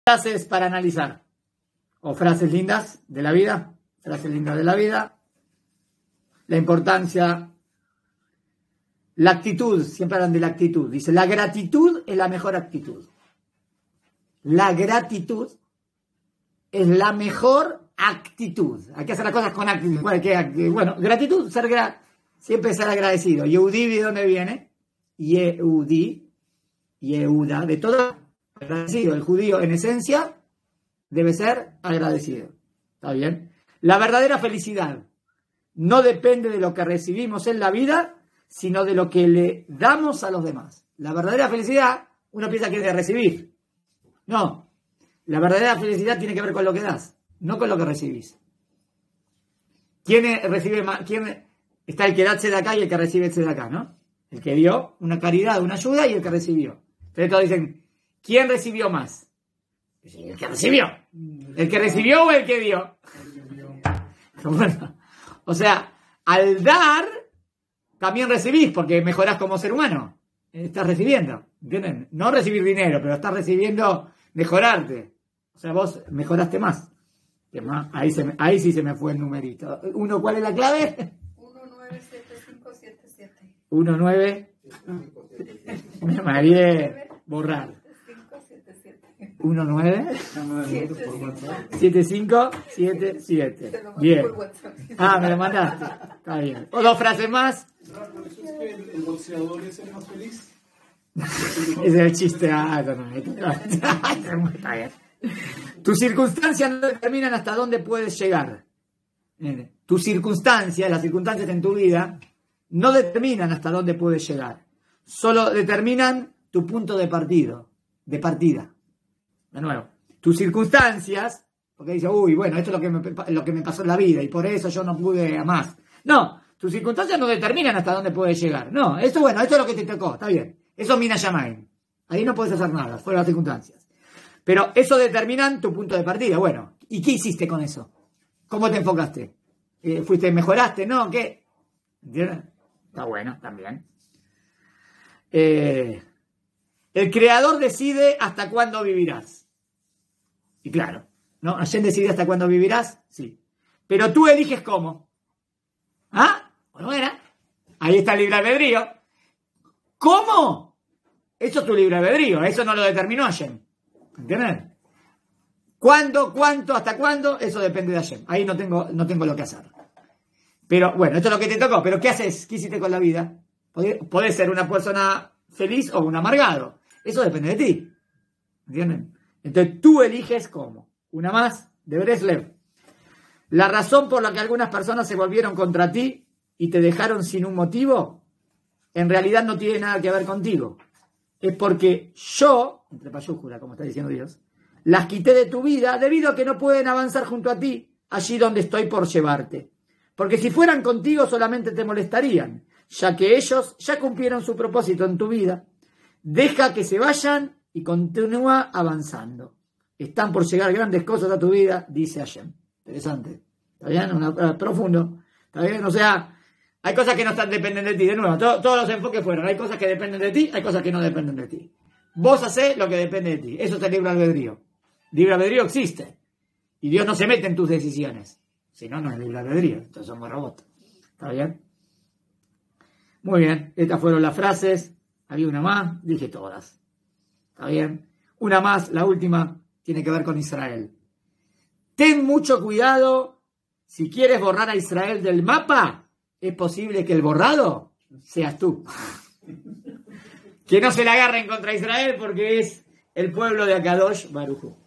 Frases para analizar, o frases lindas de la vida, la importancia, la actitud, siempre hablan de la actitud, dice, la gratitud es la mejor actitud. La gratitud es la mejor actitud. Hay que hacer las cosas con actitud. Bueno, gratitud, siempre ser agradecido. Yehudí, ¿de dónde viene? Yehudí, Yehuda, de todo agradecido. El judío, en esencia, debe ser agradecido. ¿Está bien? La verdadera felicidad no depende de lo que recibimos en la vida, sino de lo que le damos a los demás. La verdadera felicidad, uno piensa que es de recibir. No. La verdadera felicidad tiene que ver con lo que das, no con lo que recibís. ¿Quién recibe más? Está el que da tzedakah y el que recibe tzedakah, ¿no? El que dio una caridad, una ayuda y el que recibió. Entonces todos dicen, ¿quién recibió más? El que recibió. ¿El que recibió o el que dio? Bueno, o sea, al dar, también recibís, porque mejorás como ser humano. Estás recibiendo, ¿entienden? No recibir dinero, pero estás recibiendo mejorarte. O sea, vos mejoraste más. Ahí sí se me fue el numerito. ¿Cuál es la clave? 197577. 19. Me mareé. Borrar. 197577. Bien. Me lo mandaste. Está bien. ¿O dos frases más? ¿El boxeador es el más feliz? Ese es el chiste. Está bien. Tus circunstancias no determinan hasta dónde puedes llegar. Tus circunstancias, las circunstancias en tu vida, no determinan hasta dónde puedes llegar. Solo determinan tu punto de partida. De nuevo, tus circunstancias, porque dice, bueno, esto es lo que me pasó en la vida y por eso yo no pude más. No, tus circunstancias no determinan hasta dónde puedes llegar. No, esto es lo que te tocó, está bien. Eso es Mina Shamayim. Ahí no puedes hacer nada, fuera de las circunstancias. Pero eso determina tu punto de partida. Bueno, ¿y qué hiciste con eso? ¿Cómo te enfocaste? ¿Mejoraste? ¿No? ¿Qué? ¿Entiendes? Está bueno, también. El creador decide hasta cuándo vivirás. Y claro, ¿no? Hashem decide hasta cuándo vivirás, sí. Pero tú eliges cómo. Bueno, ahí está el libre albedrío. ¿Cómo? Eso es tu libre albedrío, eso no lo determinó Hashem. ¿Entiendes? ¿Cuándo, cuánto, hasta cuándo? Eso depende de Hashem. Ahí no tengo lo que hacer. Pero bueno, esto es lo que te tocó. Pero ¿qué haces? ¿Qué hiciste con la vida? Podés ser una persona feliz o un amargado. Eso depende de ti. ¿Entienden? Entonces tú eliges cómo. Una más de Breslev. La razón por la que algunas personas se volvieron contra ti y te dejaron sin un motivo, en realidad no tiene nada que ver contigo. Es porque yo, entre payújula, como está diciendo Dios, las quité de tu vida debido a que no pueden avanzar junto a ti, allí donde estoy por llevarte. Porque si fueran contigo solamente te molestarían, ya que ellos ya cumplieron su propósito en tu vida. Deja que se vayan y continúa avanzando. Están por llegar grandes cosas a tu vida, dice Hashem. Interesante. ¿Está bien? Profundo. ¿Está bien? O sea, hay cosas que no dependen de ti. De nuevo, todos los enfoques fueron. Hay cosas que dependen de ti, hay cosas que no dependen de ti. Vos hacés lo que depende de ti. Eso es el libre albedrío. Libre albedrío existe. Y Dios no se mete en tus decisiones. Si no, no es libre albedrío. Entonces somos robots. ¿Está bien? Muy bien. Estas fueron las frases. Había una más. Dije todas. ¿Está bien? Una más, la última, tiene que ver con Israel. Ten mucho cuidado. Si quieres borrar a Israel del mapa, es posible que el borrado seas tú. Que no se la agarren contra Israel porque es el pueblo de Akadosh Baruj Hu.